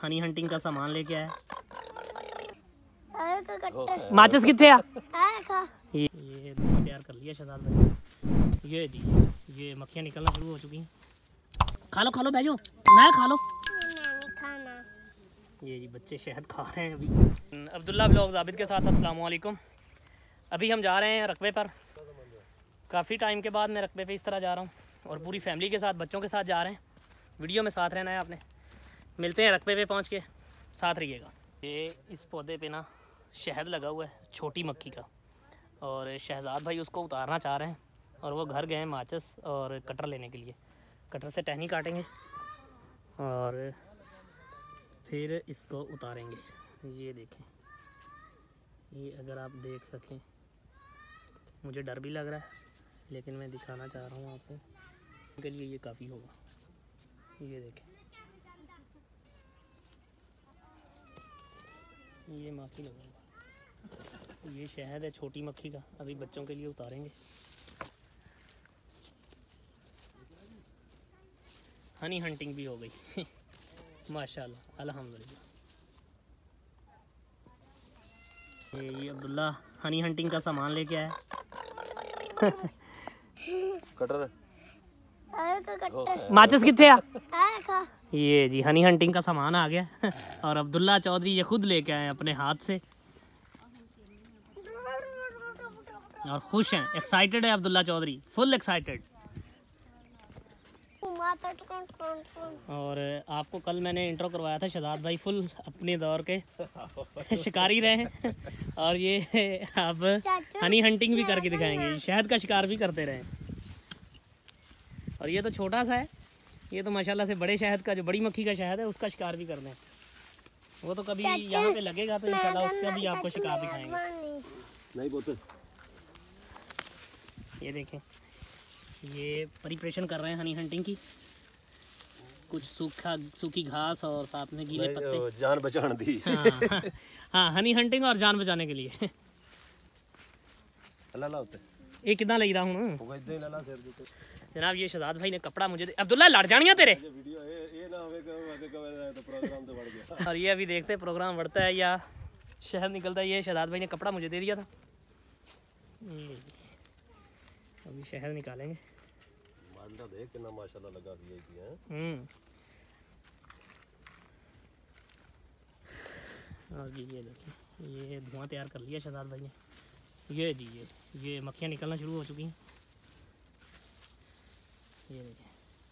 Honey hunting का सामान लेके आया। माचिस कितने आ? ये तैयार कर लिया शहजाद भाई। ये जी ये मक्खियाँ निकलना शुरू हो चुकी हैं। खा लो बैजो, मैं खा लो। ये जी बच्चे शहद खा रहे हैं अभी। अब्दुल्ला व्लॉग्स आबिद के साथ अस्सलाम वालेकुम। अभी हम जा रहे हैं रकबे पर। काफ़ी टाइम के बाद मैं रकबे पे इस तरह जा रहा हूँ और पूरी फैमिली के साथ बच्चों के साथ जा रहे हैं। वीडियो में साथ रहना है आपने। मिलते हैं रकबे पे पहुँच के, साथ रहिएगा। ये इस पौधे पे ना शहद लगा हुआ है छोटी मक्खी का, और शहजाद भाई उसको उतारना चाह रहे हैं और वो घर गए हैं माचिस और कटर लेने के लिए। कटर से टहनी काटेंगे और फिर इसको उतारेंगे। ये देखें, ये अगर आप देख सकें, मुझे डर भी लग रहा है लेकिन मैं दिखाना चाह रहा हूँ आपको, उनके लिए ये काफ़ी होगा। ये देखें, ये माखी लगा हुआ, ये शहद है छोटी मक्खी का। अभी बच्चों के लिए उतारेंगे। हनी हंटिंग भी हो गई माशाल्लाह अल्हम्दुलिल्लाह। ये अब्दुल्ला हनी हंटिंग का सामान लेके आया। कटर माचिस कितने आ? ये जी हनी हंटिंग का सामान आ गया और अब्दुल्ला चौधरी ये खुद लेके आए अपने हाथ से और खुश हैं, एक्साइटेड है अब्दुल्ला चौधरी, फुल एक्साइटेड। और आपको कल मैंने इंट्रो करवाया था, शहजाद भाई फुल अपने दौर के शिकारी रहे हैं और ये अब हनी हंटिंग भी करके दिखाएंगे, शहद का शिकार भी करते रहे। और ये तो छोटा सा है, ये तो माशाल्लाह से बड़े शहद का, जो बड़ी मक्खी का शहद है उसका शिकार भी करते हैं। वो तो कभी यहाँ पे लगेगा तो इंशाल्लाह उसका भी आपको शिकार दिखाएंगे। नहीं बोतल। ये देखें, ये प्रिपरेशन कर रहे हैं हनी हंटिंग की। कुछ सूखी घास और साथ में गीले पत्ते, जान बचाने दी। हाँ हनी हंटिंग और जान बचाने के लिए। ये कितना लग रहा हूँ जनाब। ये शहजाद भाई ने कपड़ा मुझे अब्दुल्ला लड़ जानिया तेरे। और ये अभी देखते प्रोग्राम बढ़ता है या शहद निकलता है। ये शहजाद भाई ने कपड़ा मुझे दे दिया था, अभी शहद निकालेंगे। देख कितना माशाल्लाह लगा दिया है। और जी ये देखिए, ये धुआं तैयार कर लिया शहजाद भाई ने। ये जी ये मक्खियाँ निकलना शुरू हो चुकी हैं। ये देखिए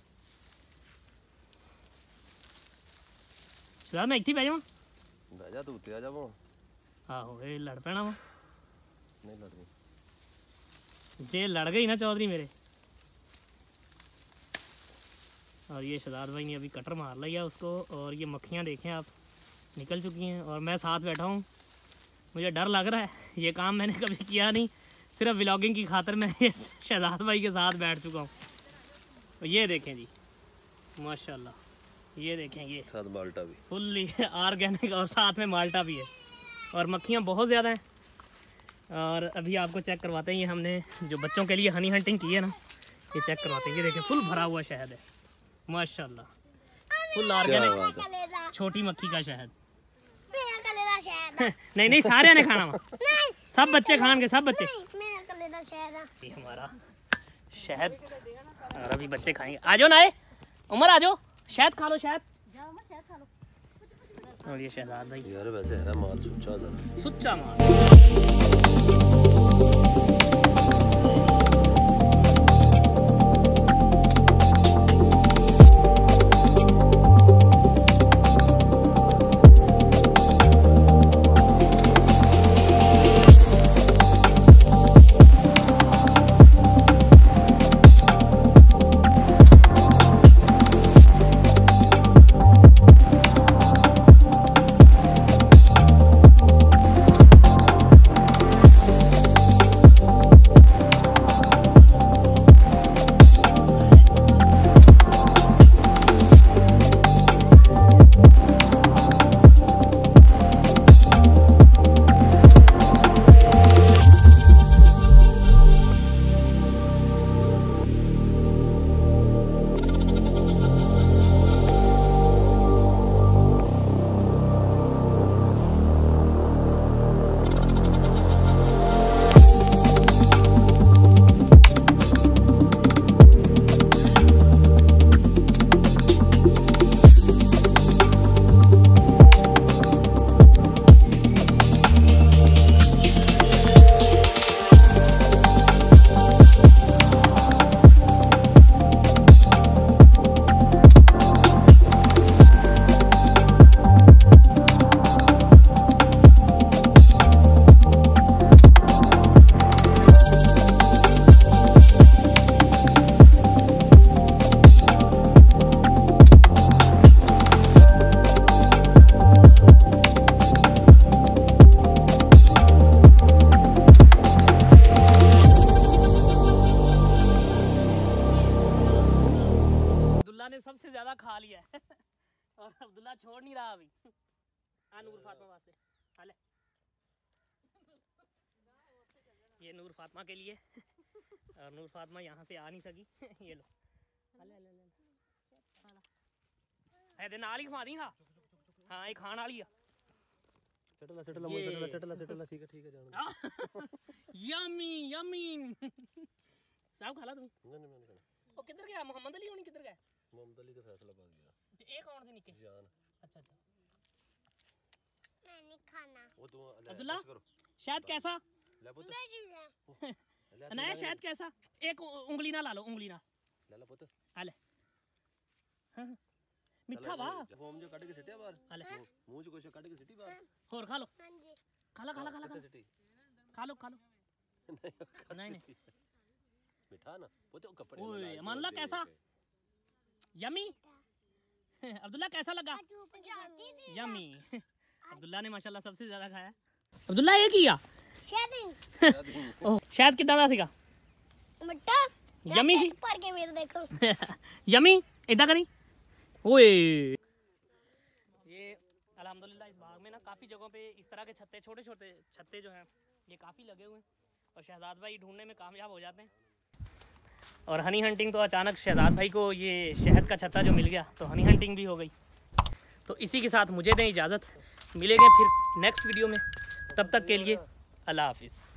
शहजाद मैं एक थी बैजा तू उत्ते आ जाओ। आहो ये लड़ पैना वा। नहीं लड़ रही जे लड़ गई ना चौधरी मेरे। और ये शहजाद भाई ने अभी कटर मार लिया उसको, और ये मक्खियाँ देखें आप निकल चुकी हैं और मैं साथ बैठा हूँ। मुझे डर लग रहा है, ये काम मैंने कभी किया नहीं, सिर्फ व्लॉगिंग की खातिर मैं ये शहजाद भाई के साथ बैठ चुका हूँ। तो ये देखें जी माशाल्लाह, ये देखें, ये साथ माल्टा भी फुल्ली ऑर्गेनिक और साथ में माल्टा भी है। और मक्खियाँ बहुत ज़्यादा हैं। और अभी आपको चेक करवाते हैं, ये हमने जो बच्चों के लिए हनी हंटिंग की है ना, ये चेक करवाते हैं। ये देखें फुल भरा हुआ शहद है माशाल्लाह, फुल ऑर्गेनिक छोटी मक्खी का शहद। नहीं सारे ने खाना वहाँ, सब बच्चे खाएंगे, सब बच्चे। ये हमारा शहद और अभी बच्चे खाएंगे। आ जाओ ना उमर, आ जाओ शहद खा लो, शहद। और ये शहजाद भाई यार वैसे है माल सुच्चा माल। आ भी आ नूर फातिमा वास्ते हाले ये नूर फातिमा के लिए और नूर फातिमा यहाँ से आ नहीं सकी ये लो हाले हाले हाले दे नाल ही खवा दी हाँ ये खान वाली आ सटला ठीक है जान यम्मी यम्मी साहब खा ला तुम नहीं ओ किधर गया मोहम्मद अली होनी किधर गया मोहम्मद अली तो फैसलाबाद गया ते ए कौन थे निके जान अच्छा अच्छा मैं नहीं खाना वो तू अब्दुल्ला शायद कैसा ले पुत अनाया शायद कैसा एक उंगली ना ला लो उंगली ना ले ला पुत आ ले हाँ मिठा वाह होम जो काट के सिटिया बाहर आ ले मुंह से कुछ काट के सिटी बाहर और खा लो हाँ जी खा लो सिटी खा लो नहीं मिठा ना पुत कपड़े ओए मान लो कैसा यमी अब्दुल्ला कैसा लगा जाती थी यमी अब्दुल्ला ने माशाल्लाह सबसे ज्यादा खाया अब्दुल्ला ये किया शायद कितना दा सीगा मट्टा यमी सी पर के मेरे देखो यमी इधर करी ओए ये अल्हम्दुलिल्लाह इस बाग में ना काफ़ी जगहों पे इस तरह के छत्ते छोटे छोटे छत्ते जो हैं ये काफ़ी लगे हुए हैं और शहजाद भाई ढूंढने में कामयाब हो जाते हैं और हनी हंटिंग तो अचानक शहजाद भाई को ये शहद का छत्ता जो मिल गया तो हनी हंटिंग भी हो गई। तो इसी के साथ मुझे दें इजाज़त, मिलेंगे फिर नेक्स्ट वीडियो में, तब तक के लिए अल्लाह हाफिज़।